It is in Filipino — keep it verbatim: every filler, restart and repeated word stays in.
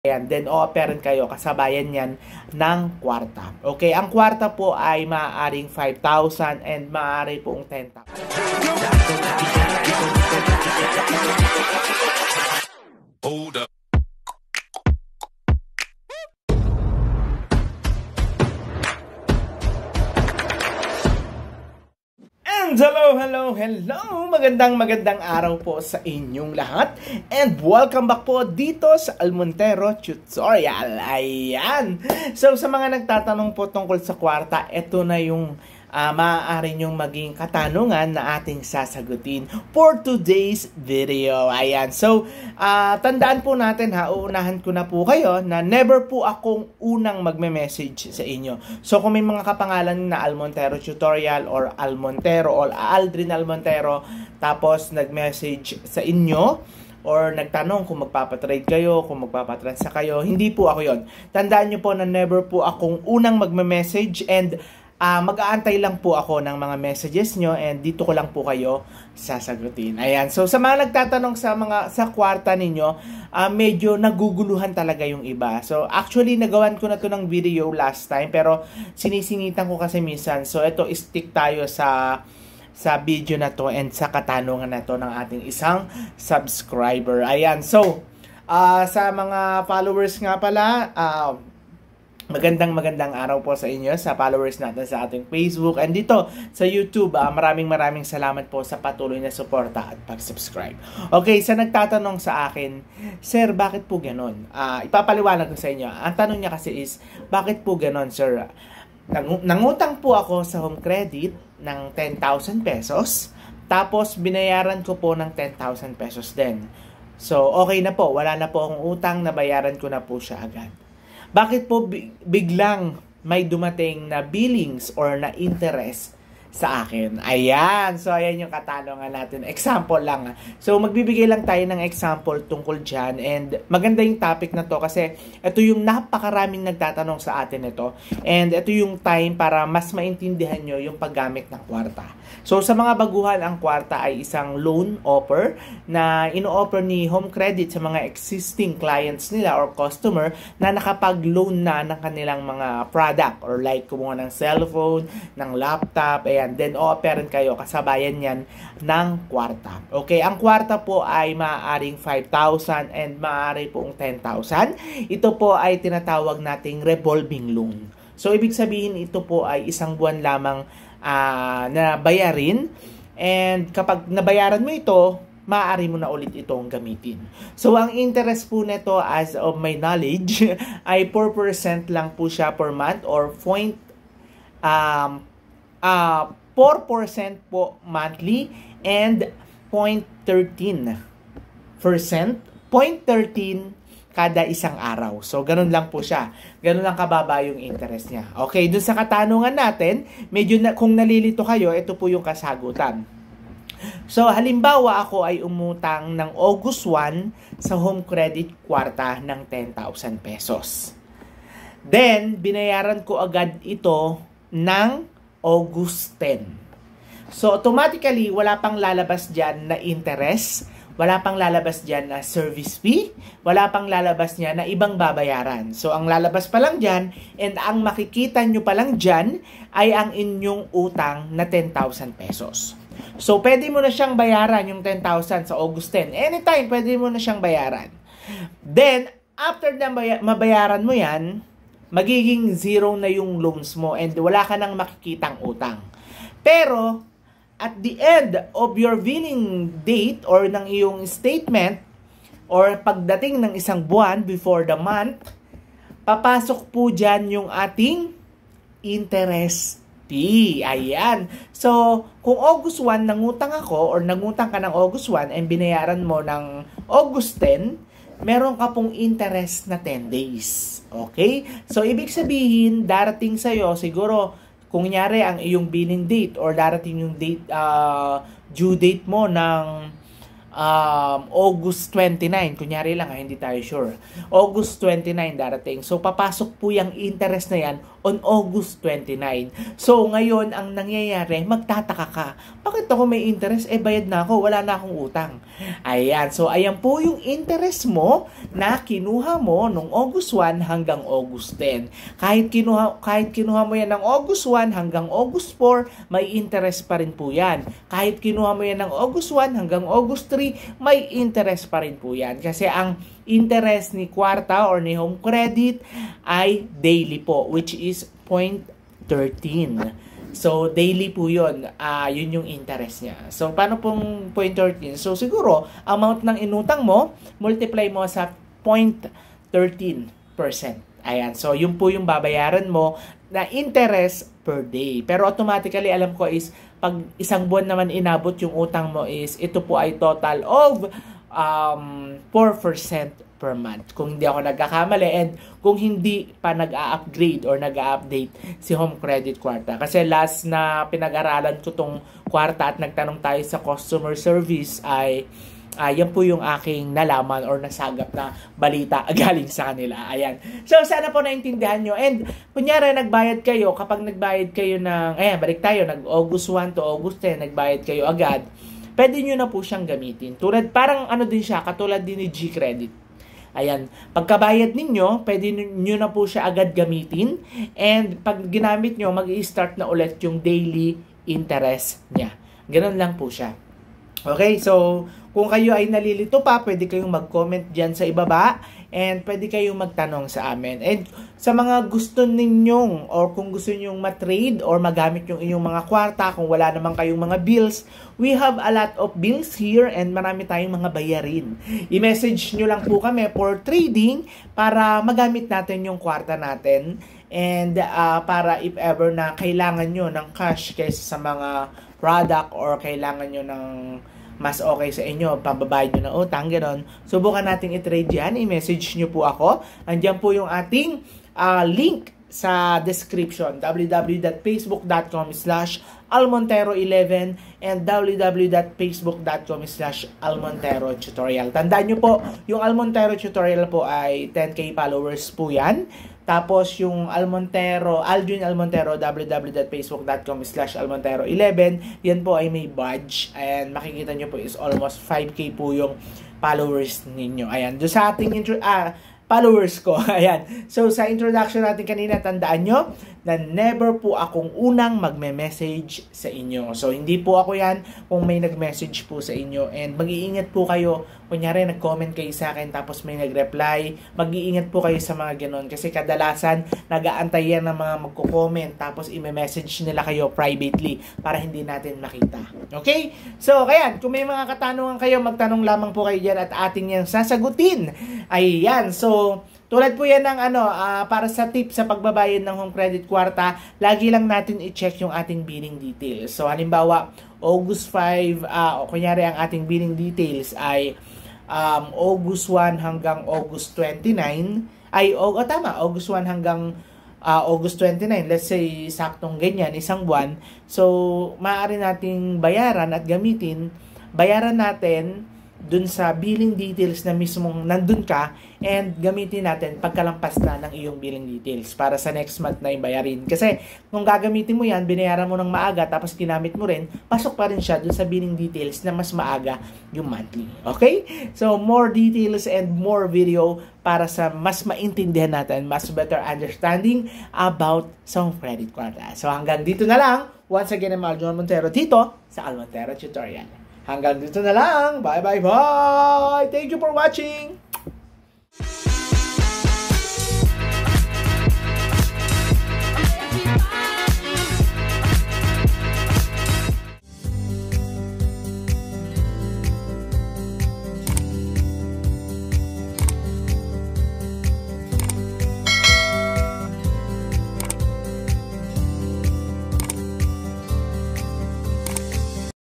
Ayan, then o-offeran kayo, kasabayan yan ng kwarta. Okay, ang kwarta po ay maaaring five thousand and maaari pong ten thousand. Hold up. And hello, hello, hello! Magandang magandang araw po sa inyong lahat. And welcome back po dito sa Almontero Tutorial. Ayan! So sa mga nagtatanong po tungkol sa kwarta, ito na yung uh, maaari nyong maging katanungan na ating sasagutin for today's video. Ayan. So, uh, tandaan po natin ha, uunahan ko na po kayo na never po akong unang magme-message sa inyo. So, kung may mga kapangalan na Almontero Tutorial or Almontero or Aldrin Almontero, tapos nag-message sa inyo, or nagtanong kung magpapatrade kayo, kung magpapatransa kayo, hindi po ako yon. Tandaan nyo po na never po akong unang magme-message and Uh, mag-aantay lang po ako ng mga messages nyo and dito ko lang po kayo sasagutin. Ayan. So, sa mga nagtatanong sa mga sa kwarta ninyo, uh, medyo naguguluhan talaga yung iba. So, actually, nagawan ko na to ng video last time pero sinisingitan ko kasi minsan. So, ito, stick tayo sa sa video na to and sa katanungan na to ng ating isang subscriber. Ayan. So, uh, sa mga followers nga pala, uh, Magandang magandang araw po sa inyo, sa followers natin sa ating Facebook and dito sa YouTube. Uh, maraming maraming salamat po sa patuloy na suporta at pag-subscribe. Okay, sa nagtatanong sa akin, Sir, bakit po ganon? Uh, ipapaliwanag ko sa inyo. Ang tanong niya kasi is, bakit po ganon, Sir? Nang nangutang po ako sa home credit ng ten thousand pesos, tapos binayaran ko po ng ten thousand pesos din. So, okay na po. Wala na po akong utang, nabayaran ko na po siya agad. Bakit po biglang may dumating na billings or na interest sa akin? Ayan. So, ayan yung katanungan natin. Example lang. So, magbibigay lang tayo ng example tungkol dyan. And maganda yung topic na to kasi ito yung napakaraming nagtatanong sa atin ito. And ito yung time para mas maintindihan nyo yung paggamit ng kwarta. So, sa mga baguhan, ang kwarta ay isang loan offer na ino-offer ni Home Credit sa mga existing clients nila or customer na nakapag-loan na ng kanilang mga product or like kumuha ng cellphone, ng laptop, ayan. Then, o-offeran kayo, kasabayan yan ng kwarta. Okay, ang kwarta po ay maaaring five thousand and maaari pong ten thousand. Ito po ay tinatawag nating revolving loan. So, ibig sabihin, ito po ay isang buwan lamang Uh, na bayarin and kapag nabayaran mo ito, maaari mo na ulit itong gamitin. So, ang interest po nito as of my knowledge ay four percent lang po siya per month or point, um, uh, four percent po monthly and zero point one three percent, zero point one three kada isang araw. So, ganun lang po siya. Ganun lang kababa yung interest niya. Okay, dun sa katanungan natin, medyo na, kung nalilito kayo, ito po yung kasagutan. So, halimbawa ako ay umutang ng August first sa home credit kwarta ng ten thousand pesos. Then, binayaran ko agad ito ng August tenth. So, automatically, wala pang lalabas dyan na interest. Wala pang lalabas dyan na service fee. Wala pang lalabas niya na ibang babayaran. So, ang lalabas pa lang dyan and ang makikita nyo pa lang dyan ay ang inyong utang na ten thousand pesos. So, pwede mo na siyang bayaran yung ten thousand sa August tenth. Anytime, pwede mo na siyang bayaran. Then, after na mabayaran mo yan, magiging zero na yung loans mo and wala ka nang makikitang utang. Pero, at the end of your billing date or ng iyong statement or pagdating ng isang buwan before the month, papasok po dyan yung ating interest fee. Ayan. So, kung August first nangutang ako or nangutang ka ng August first and binayaran mo ng August tenth, meron ka pong interest na ten days. Okay? So, ibig sabihin, darating sa'yo siguro kung nyari ang iyong billing date or darating yung date, uh, due date mo ng um, August twenty-nine, kunyari lang ha, hindi tayo sure. August twenty-nine darating. So, papasok po yung interest na yan on August twenty-nine. So, ngayon, ang nangyayari, magtataka ka. Bakit ako may interest? Eh, bayad na ako. Wala na akong utang. Ayan. So, ayan po yung interest mo na kinuha mo nung August one hanggang August ten. Kahit kinuha, kahit kinuha mo yan ng August one hanggang August four, may interest pa rin po yan. Kahit kinuha mo yan ng August one hanggang August three, may interest pa rin po yan. Kasi ang interest ni Kwarta or ni Home Credit ay daily po, which is zero point one three. So, daily po yun. Uh, yun yung interest niya. So, paano pong zero point one three? So, siguro, amount ng inutang mo, multiply mo sa zero point one three percent. Ayan. So, yun po yung babayaran mo na interest per day. Pero automatically, alam ko is, pag isang buwan naman inabot yung utang mo is, ito po ay total of um, four percent per month. Kung hindi ako nagkakamali and kung hindi pa nag-a-upgrade or nag-a-update si Home Credit Kwarta. Kasi last na pinag-aralan ko tong Kwarta at nagtanong tayo sa customer service ay uh, yan po yung aking nalaman or nasagap na balita galing sa kanila. Ayan. So, sana po naintindihan nyo. And, kunyari, nagbayad kayo, kapag nagbayad kayo ng, ayan, balik tayo, nag-August one to August ten, nagbayad kayo agad, pwede nyo na po siyang gamitin. Tulad, parang ano din siya, katulad din ni G-Credit. Ayan, pagkabayad ninyo, pwede nyo na po siya agad gamitin. And pag ginamit nyo, mag-i-start na ulit yung daily interest niya. Ganun lang po siya. Okay, so kung kayo ay nalilito pa, pwede kayong mag-comment dyan sa ibaba. And pwede kayong magtanong sa amin. And sa mga gusto ninyong or kung gusto ninyong matrade or magamit yung inyong mga kwarta, kung wala naman kayong mga bills, we have a lot of bills here and marami tayong mga bayarin. I-message nyo lang po kami for trading para magamit natin yung kwarta natin. And uh, para if ever na kailangan nyo ng cash kaysa sa mga product or kailangan nyo ng mas okay sa inyo, pababayad nyo ng utang, gano'n. Subukan natin i-trade yan. I-message nyo po ako. Andiyan po yung ating uh, link sa description. w w w dot facebook dot com slash almontero eleven and w w w dot facebook dot com slash almontero tutorial. Tandaan nyo po, yung Almontero tutorial po ay ten K followers po yan. Tapos yung Almontero, Aldrin Almontero, w w w dot facebook dot com slash almontero eleven, yan po ay may badge. And makikita nyo po is almost five K po yung followers ninyo. Ayan, doon sa ating intro, ah, followers ko. Ayan. So, sa introduction natin kanina, tandaan nyo na never po akong unang magme-message sa inyo. So, hindi po ako yan kung may nag-message po sa inyo. And mag-iingat po kayo. Kunyari, nag-comment kayo sa akin tapos may nag-reply. Mag-iingat po kayo sa mga ganon. Kasi kadalasan, nag-aantay yan ng mga magko-comment tapos i-message nila kayo privately para hindi natin makita. Okay? So, kaya, kung may mga katanungan kayo, magtanong lamang po kayo dyan at ating yan sasagutin. Ayan. So, tulad po yan ng ano, uh, para sa tip sa pagbabayad ng Home Credit Kwarta, lagi lang natin i-check yung ating billing details. So, halimbawa, August five, uh, o kunyari ang ating billing details ay um, August one hanggang August twenty-nine, ay, o, oh, tama, August one hanggang uh, August twenty-nine, let's say, saktong ganyan, isang buwan. So, maaari nating bayaran at gamitin, bayaran natin dun sa billing details na mismong nandun ka and gamitin natin pagkalampas na ng iyong billing details para sa next month na ibayarin. Kasi kung gagamitin mo yan, binayaran mo ng maaga tapos ginamit mo rin, pasok pa rin siya dun sa billing details na mas maaga yung monthly. Okay? So, more details and more video para sa mas maintindihan natin, mas better understanding about sa Home Credit Kwarta. So, hanggang dito na lang. Once again, I'm Aljon Montero dito sa Almontero Tutorial. Hanggang dito na lang. Bye, bye, bye. Thank you for watching.